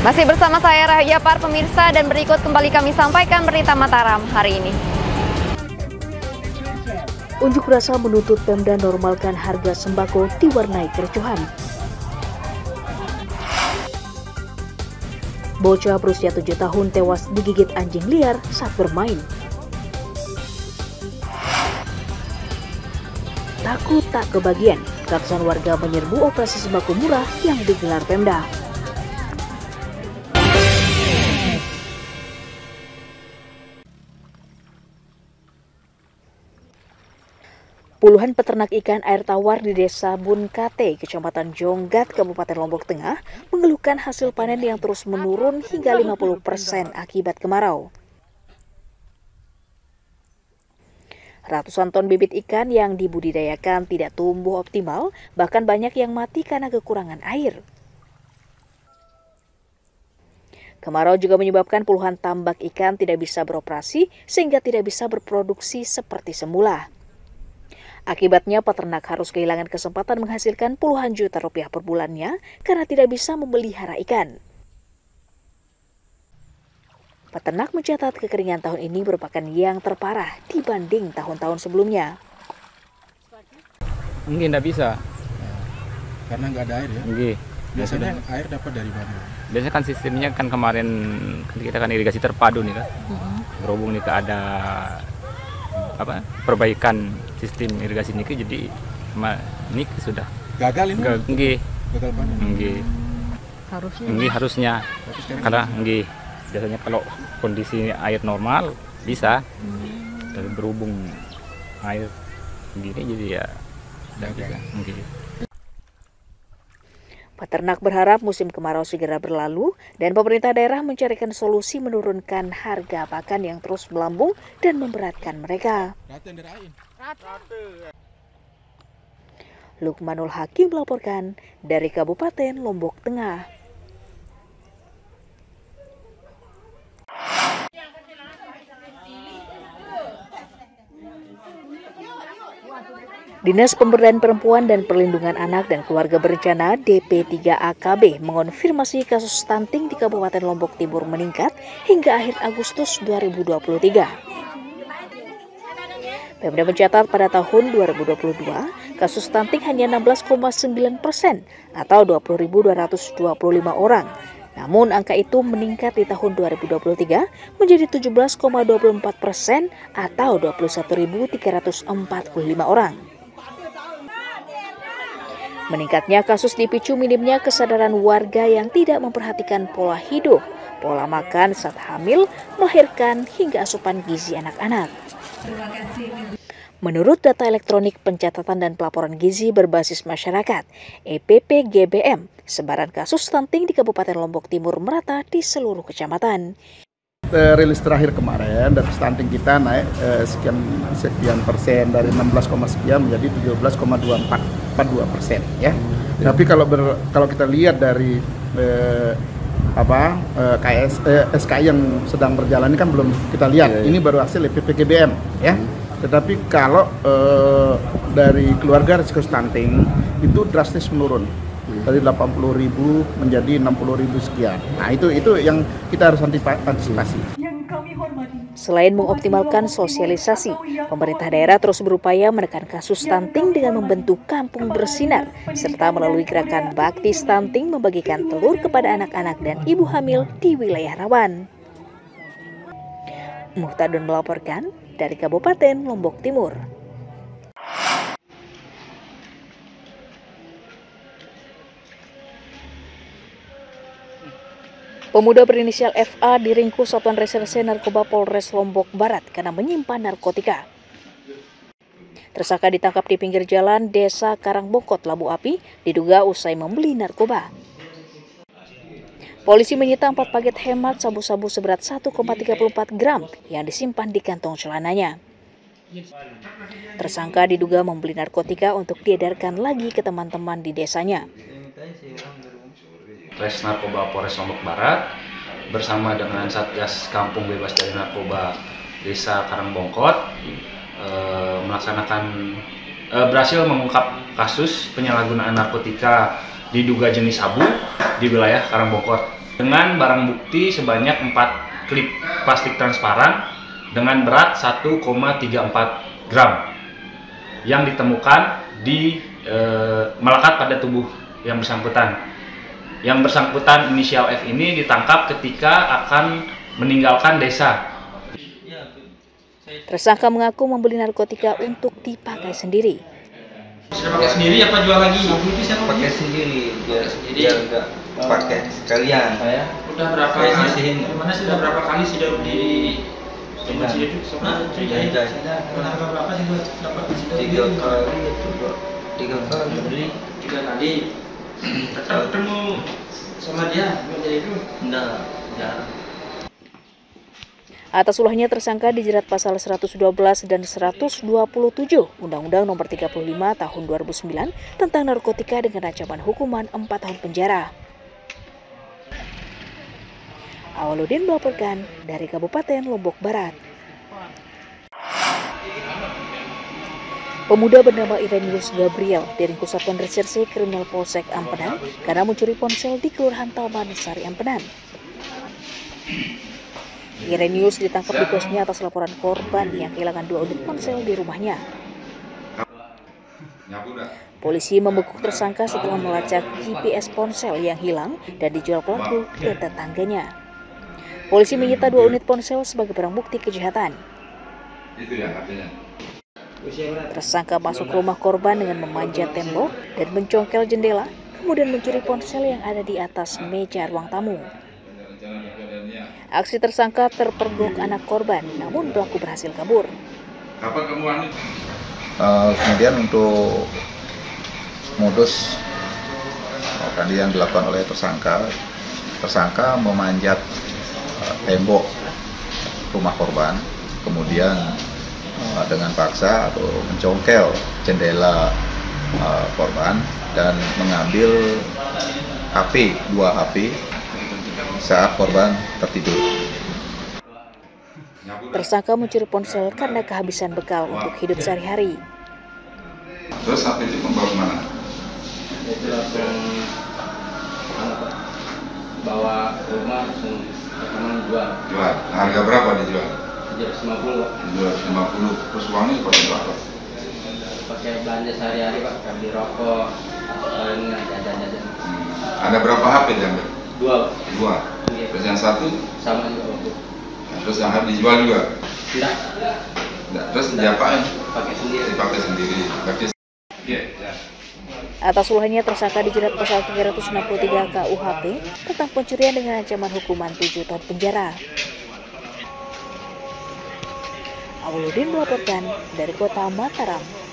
Masih bersama saya Rahya Par pemirsa, dan berikut kembali kami sampaikan berita Mataram hari ini. Unjuk rasa menuntut Pemda normalkan harga sembako diwarnai kericuhan. Bocah berusia 7 tahun tewas digigit anjing liar saat bermain. Takut tak kebagian, ratusan warga menyerbu operasi sembako murah yang digelar Pemda. Puluhan peternak ikan air tawar di Desa Bunkate, Kecamatan Jonggat, Kabupaten Lombok Tengah, mengeluhkan hasil panen yang terus menurun hingga 50% akibat kemarau. Ratusan ton bibit ikan yang dibudidayakan tidak tumbuh optimal, bahkan banyak yang mati karena kekurangan air. Kemarau juga menyebabkan puluhan tambak ikan tidak bisa beroperasi sehingga tidak bisa berproduksi seperti semula. Akibatnya peternak harus kehilangan kesempatan menghasilkan puluhan juta rupiah per bulannya karena tidak bisa memelihara ikan. Peternak mencatat kekeringan tahun ini merupakan yang terparah dibanding tahun-tahun sebelumnya. Mungkin tidak bisa. Karena nggak ada air ya? Nggih. Biasanya air dapat dari mana? Biasanya kan sistemnya kan kemarin kita kan irigasi terpadu nih kan. Berhubung nih ada perbaikan sistem irigasi niki, jadi niki sudah gagal ini. Nggih. Gagal panen. Nggih. Harusnya. Karena nggih. Biasanya kalau kondisi air normal bisa. Tapi berhubung air begini jadi ya tidak bisa. Nggih. Peternak berharap musim kemarau segera berlalu dan pemerintah daerah mencarikan solusi menurunkan harga pakan yang terus melambung dan memberatkan mereka. Lukmanul Hakim melaporkan dari Kabupaten Lombok Tengah. Dinas Pemberdayaan Perempuan dan Perlindungan Anak dan Keluarga Berencana DP3AKB mengonfirmasi kasus stunting di Kabupaten Lombok Timur meningkat hingga akhir Agustus 2023. Pemda mencatat pada tahun 2022, kasus stunting hanya 16,9% atau 20.225 orang. Namun angka itu meningkat di tahun 2023 menjadi 17,24% atau 21.345 orang. Meningkatnya kasus dipicu minimnya kesadaran warga yang tidak memperhatikan pola hidup, pola makan saat hamil, melahirkan, hingga asupan gizi anak-anak. Menurut data elektronik pencatatan dan pelaporan gizi berbasis masyarakat, EPPGBM, sebaran kasus stunting di Kabupaten Lombok Timur merata di seluruh kecamatan. Rilis terakhir kemarin data stunting kita naik sekian persen dari 16, sekian menjadi 17,42% ya. Tapi kalau kita lihat dari SKI yang sedang berjalan ini kan belum kita lihat. Ini baru hasil PPGBM ya. Tetapi kalau dari keluarga risiko stunting itu drastis menurun. Dari 80.000 menjadi 60.000 sekian. Nah itu yang kita harus antisipasi. Selain mengoptimalkan sosialisasi, pemerintah daerah terus berupaya menekan kasus stunting dengan membentuk kampung bersinar, serta melalui gerakan bakti stunting membagikan telur kepada anak-anak dan ibu hamil di wilayah rawan. Muhtadun melaporkan dari Kabupaten Lombok Timur. Pemuda berinisial FA diringkus Satuan Reserse Narkoba Polres Lombok Barat karena menyimpan narkotika. Tersangka ditangkap di pinggir jalan Desa Karangbongkot, Labu Api, diduga usai membeli narkoba. Polisi menyita 4 paket hemat sabu-sabu seberat 1,34 gram yang disimpan di kantong celananya. Tersangka diduga membeli narkotika untuk diedarkan lagi ke teman-teman di desanya. Res Narkoba Polres Lombok Barat bersama dengan Satgas Kampung Bebas dari Narkoba Desa Karangbongkot berhasil mengungkap kasus penyalahgunaan narkotika diduga jenis sabu di wilayah Karangbongkot. dengan barang bukti sebanyak 4 klip plastik transparan dengan berat 1,34 gram yang ditemukan melekat pada tubuh yang bersangkutan. Yang bersangkutan inisial F ini ditangkap ketika akan meninggalkan desa. Tersangka mengaku membeli narkotika untuk dipakai sendiri. Sudah pakai sendiri apa jual lagi? Pakai sendiri, dia enggak pakai sekalian. Udah berapa kali? Gimana sih udah berapa kali sudah beli tempat sini itu? Harga berapa sih dapat di situ? 3 kali beli. 3 kali. Tetap ketemu sama dia itu? Enggak. Atas ulahnya tersangka dijerat pasal 112 dan 127 Undang-Undang Nomor 35 Tahun 2009 tentang narkotika dengan ancaman hukuman 4 tahun penjara. Awaludin melaporkan dari Kabupaten Lombok Barat. Pemuda bernama Irenius Gabriel diringkus Satuan Reserse Kriminal Polsek Ampenan karena mencuri ponsel di Kelurahan Taman Sari Ampenan. Irenius ditangkap di kosnya atas laporan korban yang kehilangan 2 unit ponsel di rumahnya. Polisi membekuk tersangka setelah melacak GPS ponsel yang hilang dan dijual pelaku ke tetangganya. Polisi menyita 2 unit ponsel sebagai barang bukti kejahatan. Tersangka masuk ke rumah korban dengan memanjat tembok dan mencongkel jendela, kemudian mencuri ponsel yang ada di atas meja ruang tamu. Aksi tersangka terpergok anak korban, namun pelaku berhasil kabur. Kemudian untuk modus tadi yang dilakukan oleh tersangka memanjat tembok rumah korban, kemudian dengan paksa atau mencongkel jendela korban dan mengambil HP, 2 HP saat korban tertidur. Tersangka mencuri ponsel karena kehabisan bekal untuk hidup sehari-hari. Terus HP itu membawa kemana? Itu langsung bawa ke rumah langsung jual. Jual. Harga berapa dijual? 750. Dijual 50. Terus uangnya dipakai apa? Pakai belanja sehari-hari Pak, beli rokok, jajan-jajan. Ada berapa HP diambil? 2. 2. Terus yang 1? Sama juga Pak. Terus yang harus dijual juga? Enggak. Terus diapain? Pakai sendiri. Dipakai sendiri. Atas ulahnya tersangka dijerat pasal 363 KUHP tentang pencurian dengan ancaman hukuman 7 tahun penjara. Awaludin melaporkan dari Kota Mataram.